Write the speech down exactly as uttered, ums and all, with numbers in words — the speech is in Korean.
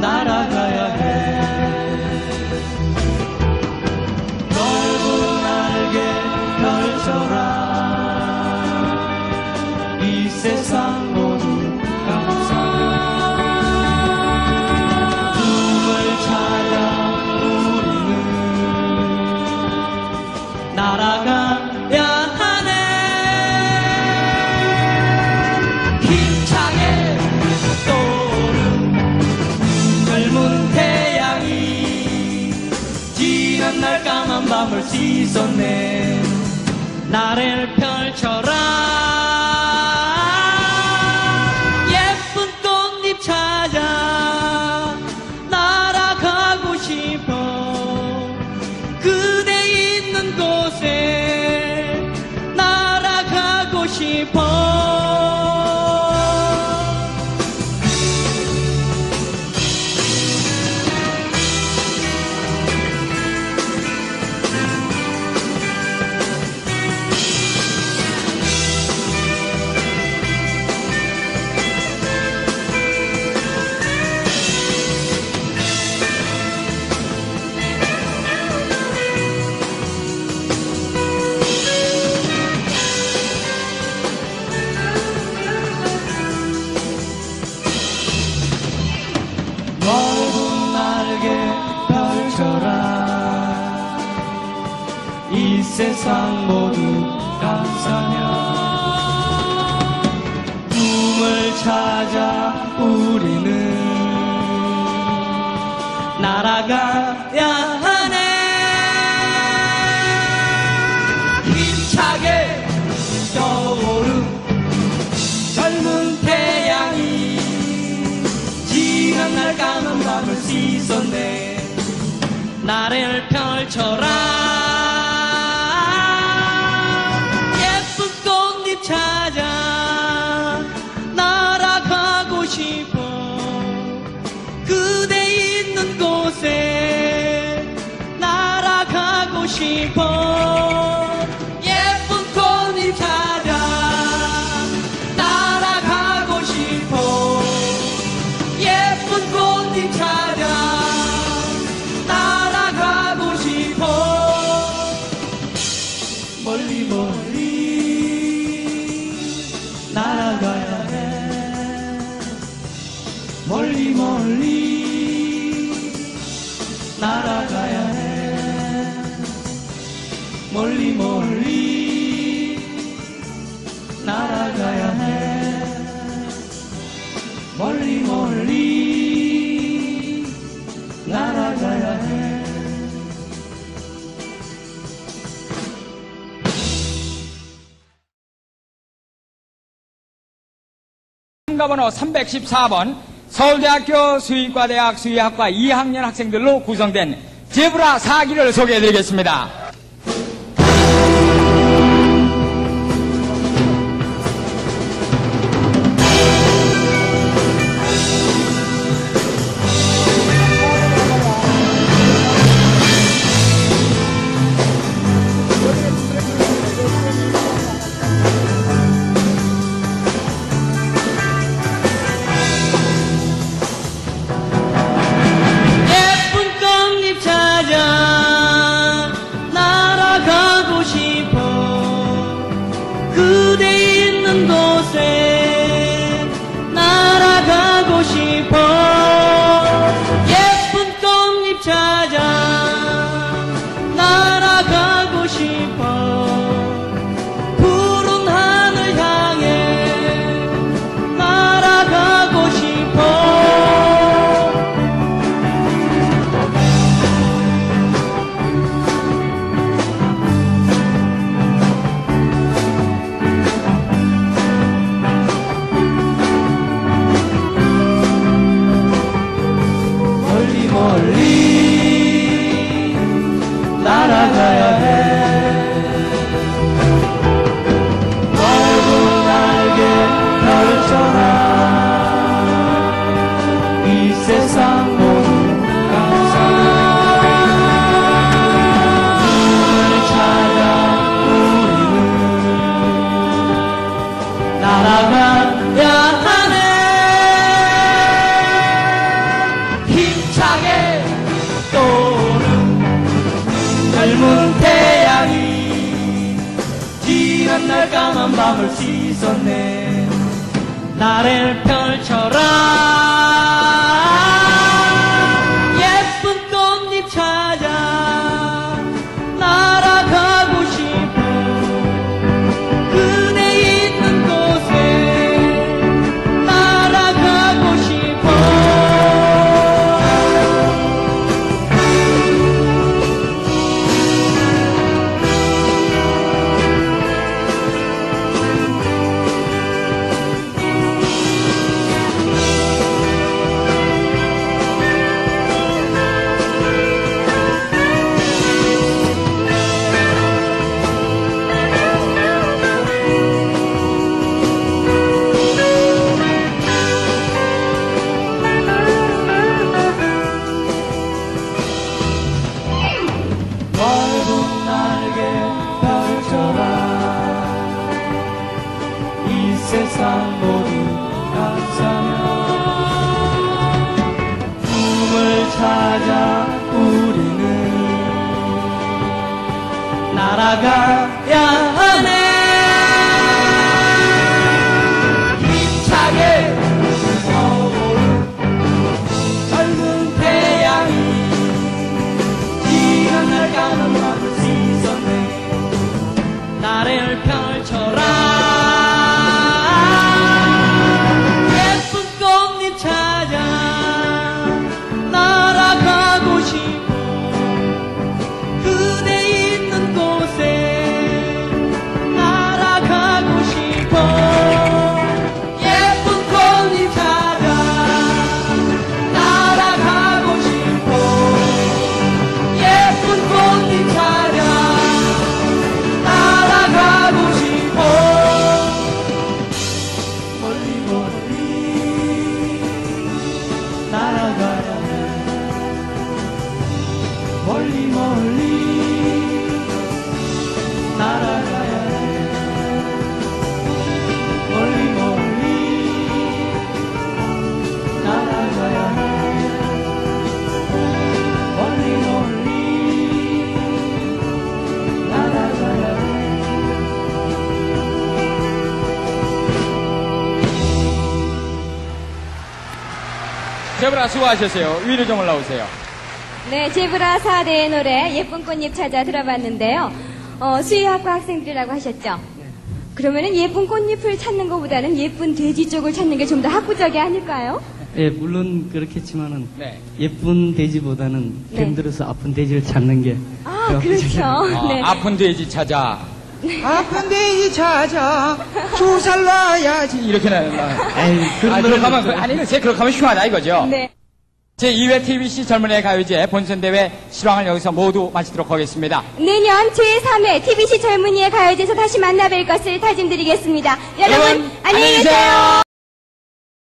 날아가야 해. 넓은 날개 펼쳐라. 이 세상 모두 감사해. 꿈을 찾아 우리는 날아가야 하네. 힘차게 떠오른 젊은 태양이 지난 날 까만 밤을 씻었네. 나를 펼쳐라. 예쁜 꽃잎 찾아 날아가고 싶어. 그대 있는 곳에 날아가고 싶어. 넓은 날개 펼쳐라. 이 세상 모두 감사며 꿈을 찾아 우리는 날아가야 하네. 힘차게 떠오른 젊은 태양이 지난 날 까만 밤을 씻었네. 나를 펼쳐라. 예쁜 꽃잎 찾아 날아가고 싶어. 그대 있는 곳에 날아가고 싶어. 예쁜 꽃잎 찾아 날아가고 싶어. 예쁜 꽃잎 찾아 날아가고 싶어. 멀리 멀리 날아가야 해. 멀리 멀리 날아가야 해. 멀리 멀리 날아가야 해. 멀리 멀리 날아가야 해. 참가번호 삼백십사 번 서울대학교 수의과대학 수의학과 이 학년 학생들로 구성된 제브라 사기를 소개해드리겠습니다. 날아가야 하네. 힘차게 떠오른 젊은 태양이 지난 날 까만 밤을 씻었네. 나를 펼쳐라 예쁜 꽃잎 찾아 날아가고 싶어. 그대 있는 곳에 날아가고 싶어. 넓은 날개 펼쳐라 이 세상 모두 감싸며 꿈을 찾아 우리는 날아가야 하네. 힘차게 떠오른 젊은 태양이 지난 날 까만 밤을 씻었네. 나를 펼쳐라 예쁜 꽃잎 찾아 날아가고 싶어. 그대 있는 곳에 날아가고 싶어. 예쁜 꽃잎 찾아 날아가고 싶어. 예쁜 꽃잎 찾아 날아가고 싶어. 멀리 멀리 날아가야 해. 멀리 멀리 날아가야 해. 멀리 멀리 날아가야 해. 멀리 멀리 날아가야 해. 제브라 수고하셨어요. 위로 좀 올라오세요. 네, 제브라 사 대의 노래 예쁜 꽃잎 찾아 들어봤는데요. 어, 수의학과 학생들이라고 하셨죠? 그러면은 예쁜 꽃잎을 찾는 것보다는 예쁜 돼지 쪽을 찾는 게 좀 더 학구적이 아닐까요? 예, 물론 그렇겠지만은 네. 예쁜 돼지보다는 네. 뱀들어서 아픈 돼지를 찾는 게 아, 더 그렇죠. 어, 네. 아픈 돼지 찾아. 아픈 데이 찾아 주살 놔야지. 이렇게 나요. 에이, 그런 아, 노래는 그렇게 하면, 좀- 아니, 제 그렇게 하면 흉하다 이거죠? 네. 제이 회 티비씨 젊은이의 가요제 본선대회 실황을 여기서 모두 마치도록 하겠습니다. 내년 제삼 회 티비씨 젊은이의 가요제에서 다시 만나뵐 것을 다짐드리겠습니다. 여러분, 여러분, 안녕히 계세요.